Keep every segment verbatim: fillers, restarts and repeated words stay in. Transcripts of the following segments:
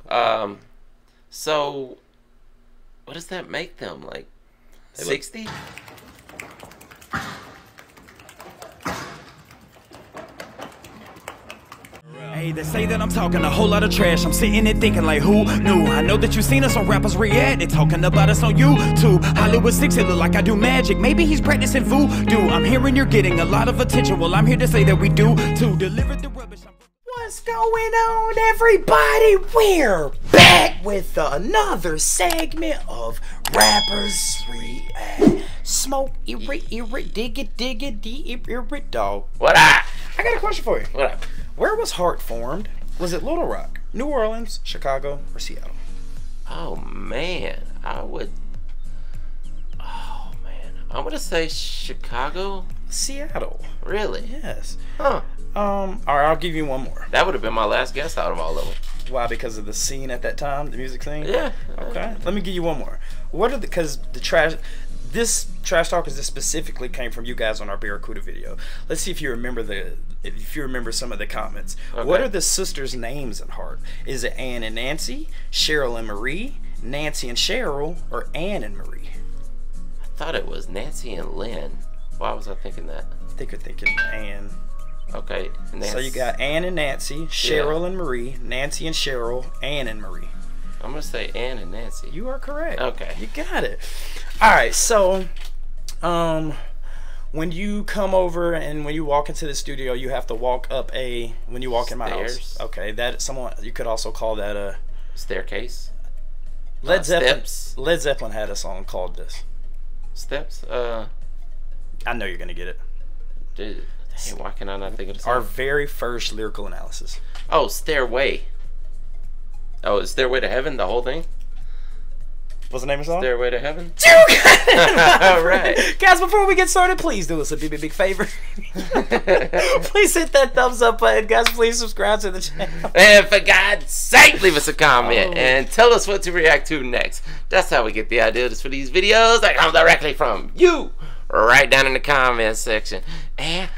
Um, so what does that make them, like sixty? Hey, they say that I'm talking a whole lot of trash. I'm sitting there thinking like, who knew? I know that you seen us on rappers react. They talking about us on YouTube. Hollywood six, it look like I do magic. Maybe he's practicing voodoo. I'm hearing you're getting a lot of attention. Well, I'm here to say that we do to deliver the rubbish. What's going on, everybody? We're back with another segment of Rappers React. Smoke, eerie, eerie, dig it, dig it, dig it, dog. What up? I got a question for you. What up? Where was Heart formed? Was it Little Rock, New Orleans, Chicago, or Seattle? Oh man, I would. Oh man, I'm gonna say Chicago. Seattle. Really? Yes. Huh. Um. All right, I'll give you one more. That would have been my last guess out of all of them. Why? Because of the scene at that time, the music scene. Yeah. Okay. Let me give you one more. What are the? Because the trash. This trash talk is this specifically came from you guys on our Barracuda video. Let's see if you remember the if you remember some of the comments. Okay. What are the sisters' names in Heart? Is it Ann and Nancy, Cheryl and Marie, Nancy and Cheryl, or Ann and Marie? I thought it was Nancy and Lynn. Why was I thinking that? I think you're thinking Ann. Okay. Nancy. So you got Ann and Nancy, Cheryl yeah. and Marie, Nancy and Cheryl, Ann and Marie. I'm gonna say Ann and Nancy. You are correct. Okay. You got it. All right. So, um, when you come over and when you walk into the studio, you have to walk up a. When you walk Stairs. in my house. Okay. That someone you could also call that a staircase. Led uh, Zeppelin. Steps. Led Zeppelin had a song called this. Steps. Uh. I know you're gonna get it. Dude, hey, why can I not think of the song? Our very first lyrical analysis. Oh, Stairway. Oh, is Stairway to Heaven the whole thing? What's the name of the song? Stairway to Heaven. You got it! All right. Guys, before we get started, please do us a big, big, big favor. Please hit that thumbs up button. Guys, please subscribe to the channel. And for God's sake, leave us a comment oh. and tell us what to react to next. That's how we get the ideas for these videos that come directly from you. Right down in the comment section. And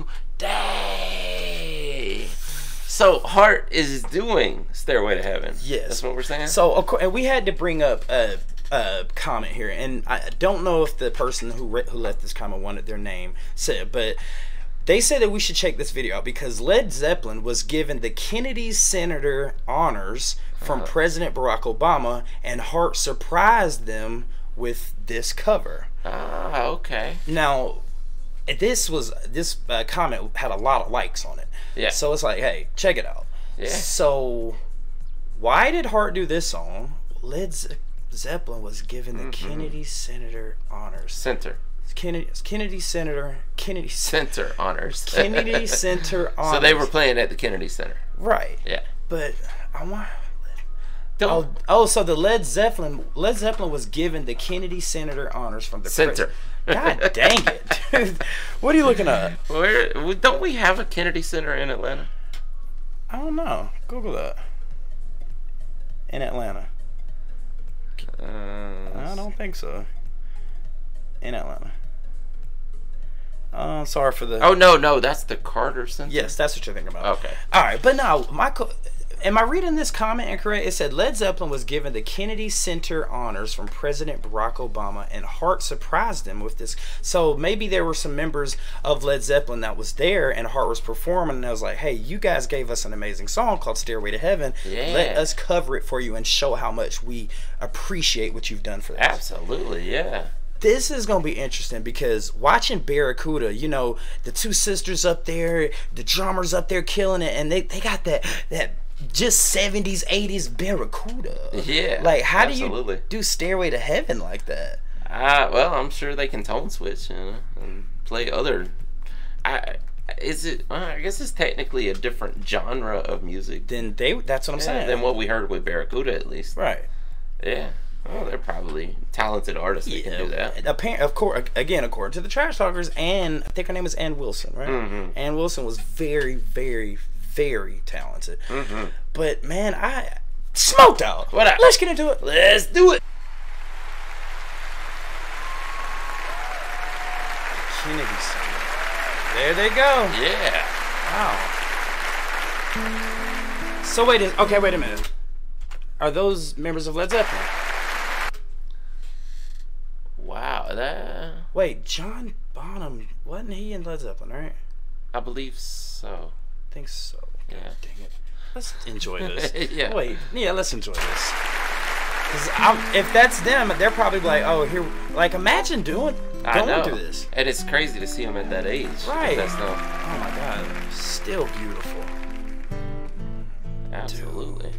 today, so Heart is doing Stairway to Heaven. Yes, that's what we're saying. So and we had to bring up a, a comment here, and I don't know if the person who re who left this comment wanted their name said, but they said that we should check this video out because Led Zeppelin was given the Kennedy Senator honors from uh-huh. President Barack Obama, and Heart surprised them with this cover. Ah, okay. Now, this was this uh, comment had a lot of likes on it. Yeah. So it's like, hey, check it out. Yeah. So, why did Heart do this song? Led Ze Zeppelin was given the mm-hmm. Kennedy Senator honors. Center. Kennedy, Kennedy Senator, Kennedy Center honors. Kennedy Center honors. So they were playing at the Kennedy Center. Right. Yeah. But I want. Don't. Oh, oh, so the Led Zeppelin, Led Zeppelin was given the Kennedy Senator honors from the Center. God dang it, dude! What are you looking at? Where don't we have a Kennedy Center in Atlanta? I don't know. Google that. In Atlanta. Uh, I don't think so. In Atlanta. Oh, uh, sorry for the. Oh no, no, that's the Carter Center. Yes, that's what you're thinking about. Okay. All right, but now, Michael. Am I reading this comment incorrect? It said Led Zeppelin was given the Kennedy Center honors from President Barack Obama, and Heart surprised him with this. So maybe there were some members of Led Zeppelin that was there, and Heart was performing, and I was like, hey, you guys gave us an amazing song called Stairway to Heaven. Yeah. Let us cover it for you and show how much we appreciate what you've done for us. Absolutely, yeah. This is going to be interesting because watching Barracuda, you know, the two sisters up there, the drummers up there killing it, and they, they got that that just seventies, eighties Barracuda. Yeah. Like, how absolutely. do you do Stairway to Heaven like that? Uh, well, I'm sure they can tone switch, you know, and play other. I is it? Well, I guess it's technically a different genre of music. Then they. That's what I'm yeah, saying. Than what we heard with Barracuda, at least. Right. Yeah. Well, they're probably talented artists that yeah, can do that. Apparently, of course, again, according to the Trash Talkers, and I think her name is Ann Wilson, right? Mm-hmm. Ann Wilson was very, very, very talented. Mm-hmm. But man, I smoked out. What up? Let's get into it. Let's do it. Kennedy Center. There they go. Yeah. Wow. So wait, a, okay, wait a minute. are those members of Led Zeppelin? Wow, that. Wait, John Bonham, wasn't he in Led Zeppelin, right? I believe so. I think so. Yeah. God dang it. Let's enjoy this. Yeah. Wait, yeah, let's enjoy this. Cause I'm, if that's them, they're probably like, oh, here. Like, imagine doing I going know. through this. And it's crazy to see them at that age. Right. That's no. Oh my God, still beautiful. Absolutely.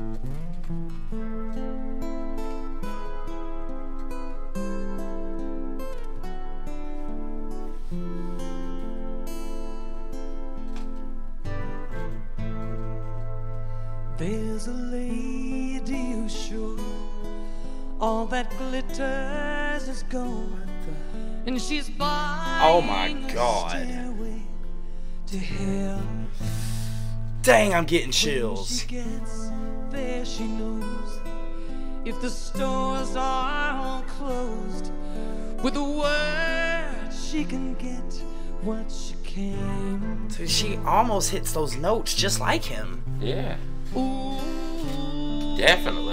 There's a lady who's sure all that glitters is gold, and she's buying Oh my God. a stairway to heaven. Dang, I'm getting When chills. she gets there, she knows if the stores are all closed, with a word she can get what she came. So she almost hits those notes just like him. Yeah. Ooh, Definitely.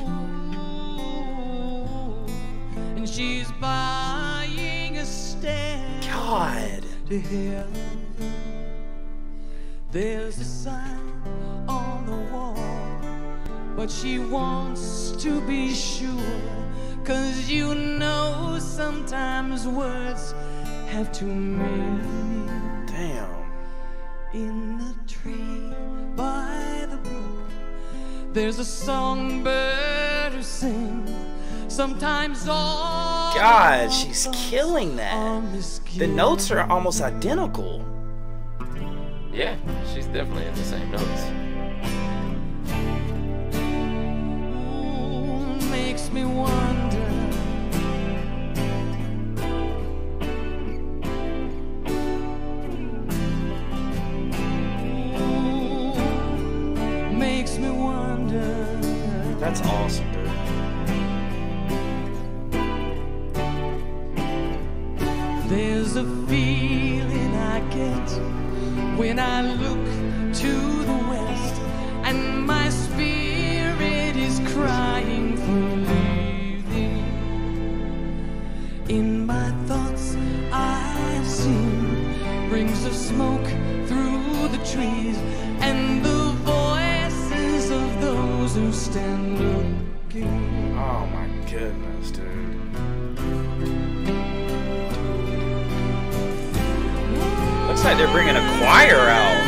and she's buying a stand God. to heaven. There's a sign on the wall, but she wants to be sure, 'cause you know sometimes words have two meanings. Damn. In the tree by the brook, there's a songbird who sings. Sometimes all God, she's killing are that. miscued. The notes are almost identical. Yeah, she's definitely in the same notes. Ooh, makes me wonder. Ooh, makes me wonder. That's awesome, dude. There's a feeling I get when I look to the west, and my spirit is crying for leaving. In my thoughts I've seen rings of smoke through the trees, and the voices of those who stand looking. Oh my goodness, dude. Looks like they're bringing a choir out.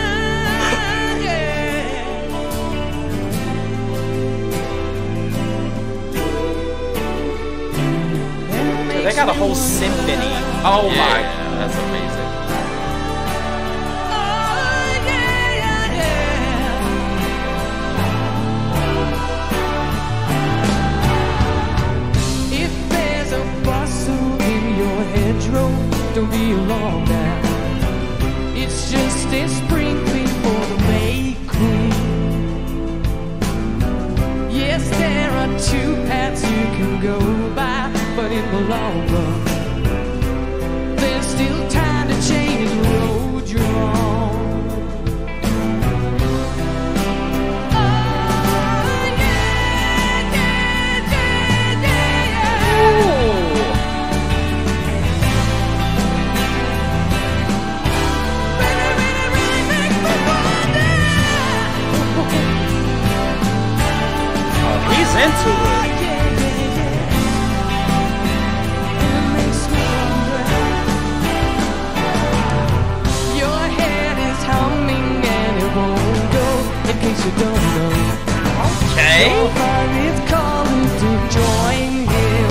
Dude, they got a whole symphony. Oh Yeah, my. that's amazing. If there's a bustle in your hedgerow, don't be alarmed now. It's just a sprinkling for the May Queen. Yes, there are two paths you can go by, but in the long run, there's still time to change the road you're on. Oh, yeah, yeah, yeah, yeah, Really, really, really makes me wonder. Oh, he's into it. Yeah, yeah, yeah. It makes me wonder. Your head is humming and it won't go, in case you don't know. Okay. Your heart is calling to join him.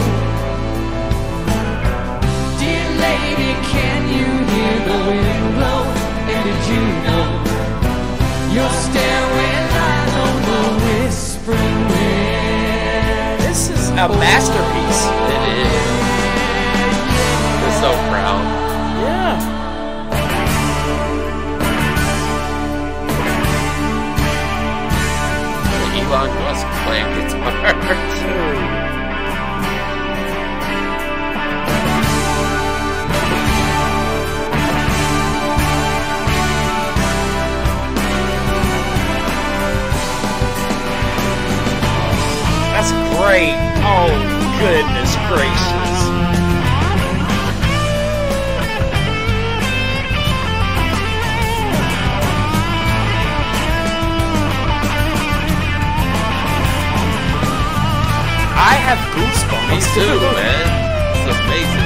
Dear lady, can you hear the wind blow? And did you know your stairway lies on the whispering wind? This is a masterpiece. It is. We're so proud. Yeah. Elon Musk playing guitar. Dude. That's great. Oh, goodness gracious. I have goosebumps. Me too, man. It's amazing.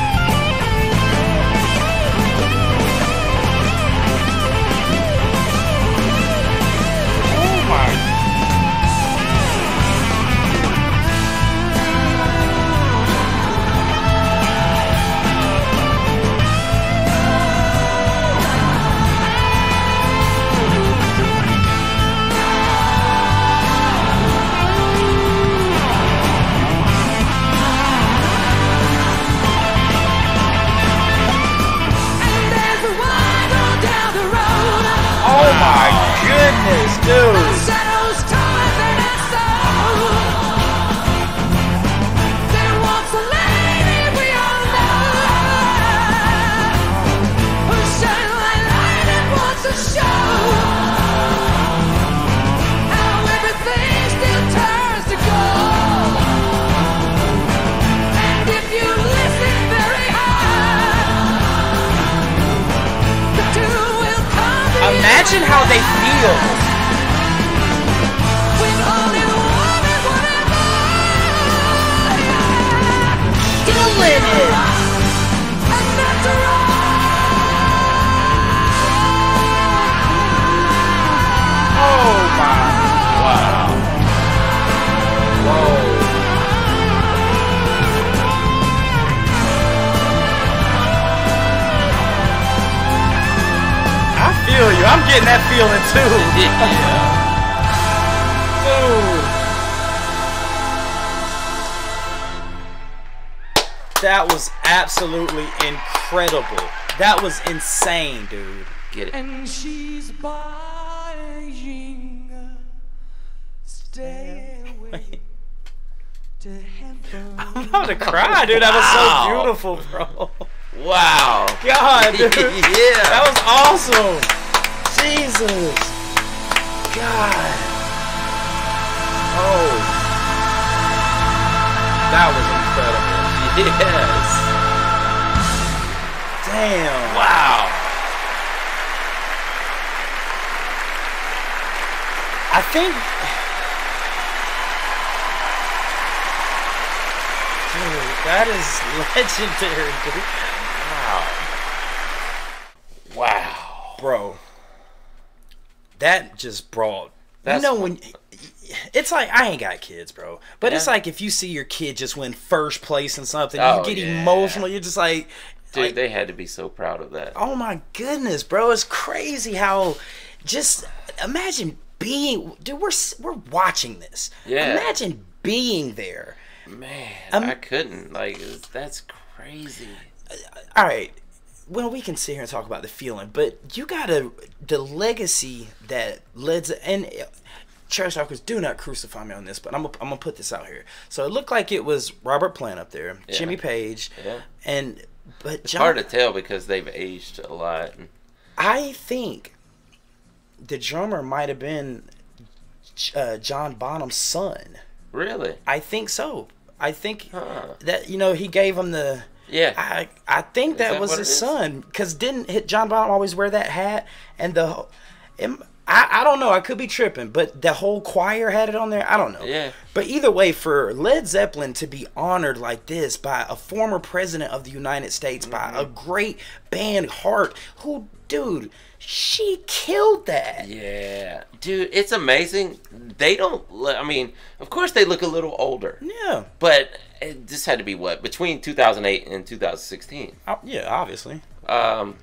Oh my. Oh my goodness, dude. Imagine how they feel. Doing it. Oh my. Wow. Whoa. I feel you. I'm getting that feeling too. Dude. That was absolutely incredible. That was insane, dude. Get it. And she's buying a stairway to heaven. I'm about to cry, dude. That was so beautiful, bro. Wow. God, dude. Yeah. That was awesome. Jesus. God. Oh. That was incredible. Yes. Damn. Wow. I think. Dude, that is legendary, dude. Wow. Wow. Bro. That just brought. That's you know when. It's like, I ain't got kids, bro. But Yeah. it's like if you see your kid just win first place in something, Oh, you get yeah. emotional. You're just like. Dude, like, they had to be so proud of that. oh my goodness, bro. It's crazy how. Just imagine being. Dude, we're, we're watching this. Yeah. Imagine being there. Man, Um, I couldn't. Like, it's- that's crazy. All right. Well, we can sit here and talk about the feeling, but you gotta the legacy that Led Ze- and uh, Trash Talkers, do not crucify me on this, but I'm gonna, I'm gonna put this out here. So it looked like it was Robert Plant up there, Yeah. Jimmy Page, Yeah. and but It's John, hard to tell because they've aged a lot. I think the drummer might have been uh, John Bonham's son. Really? I think so. I think Huh. that, you know, he gave him the. Yeah. I I think Is that, that was what his it is? son, because didn't hit John Bonham always wear that hat and the. Am- I, I don't know. I could be tripping, but the whole choir had it on there. I don't know. Yeah. But either way, for Led Zeppelin to be honored like this by a former president of the United States, Mm-hmm. by a great band, Heart, who, dude, she killed that. Yeah. Dude, it's amazing. They don't, look- I mean, of course they look a little older. Yeah. But it, this had to be what? Between two thousand eight and two thousand sixteen. Oh, yeah, obviously. Um,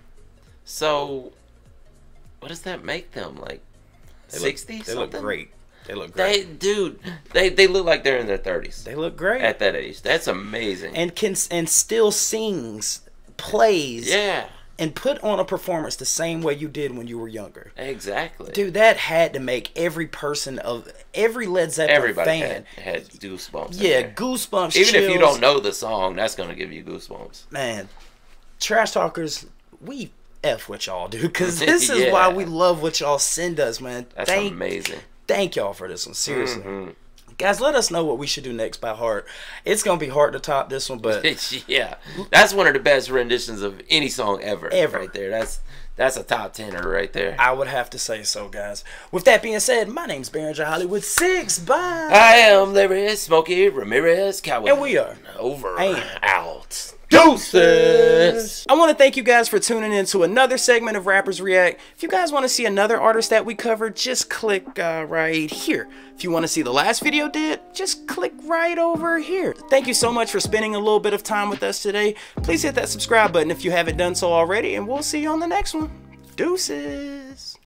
so, what does that make them? Like, They sixty look, They something? look great. They look They, great. dude, they, they look like they're in their thirties. They look great. At that age. That's amazing. and can and still sings, plays, yeah, and put on a performance the same way you did when you were younger. exactly. Dude, that had to make every person of every Led Zeppelin Everybody fan, had, had goosebumps. in yeah, there. goosebumps. Even if you chills. don't know the song, that's gonna give you goosebumps. Man, Trash Talkers, we F with y'all, dude, because this is Yeah. why we love what y'all send us, man. That's thank, amazing. Thank y'all for this one, seriously. Mhm. Guys, let us know what we should do next by heart. It's gonna be hard to top this one, but yeah, that's one of the best renditions of any song ever. Ever. Right there. That's that's a top tenner right there. I would have to say so, guys. With that being said, my name's Barringer Hollywood six. Bye. I am Larry Smokey Ramirez Coward. And we are over and out. Deuces. I want to thank you guys for tuning in to another segment of Rappers React. If you guys want to see another artist that we covered, just click uh, right here. If you want to see the last video did, just click right over here. Thank you so much for spending a little bit of time with us today. Please hit that subscribe button if you haven't done so already, and we'll see you on the next one. Deuces.